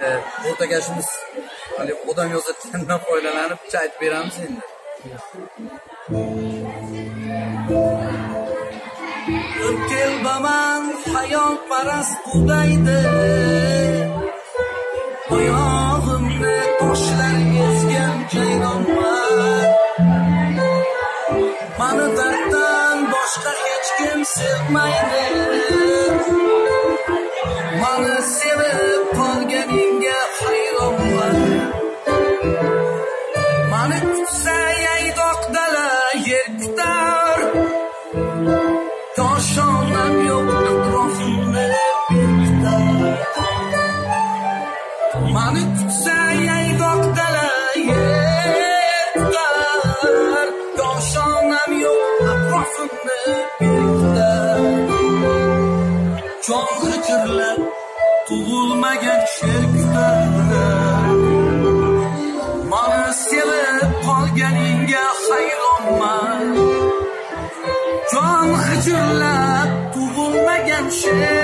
o'rtagashimiz hali odam yozayotgandan foydalanib bitta aytib beramiz endi. Kelbaman hayot parast qudaydi, oyog'imni toshlar ezgan jayronman. Mani darddan boshqa hech kim sevmaydi, mani sevib qolganingga hayronman. Mani kutsa yaydoq dala yer kutar, koshonam yo'q atrofimni berkitar. Mani kutsa yaydoq dala yer kutar, koshonam yo'q atrofimni berkitar. Jon g'ijirlab tug'ilmagan sher kutar, mani sevib qolganingga hayronman. Jon g'ijirlab tug'ilmagan sher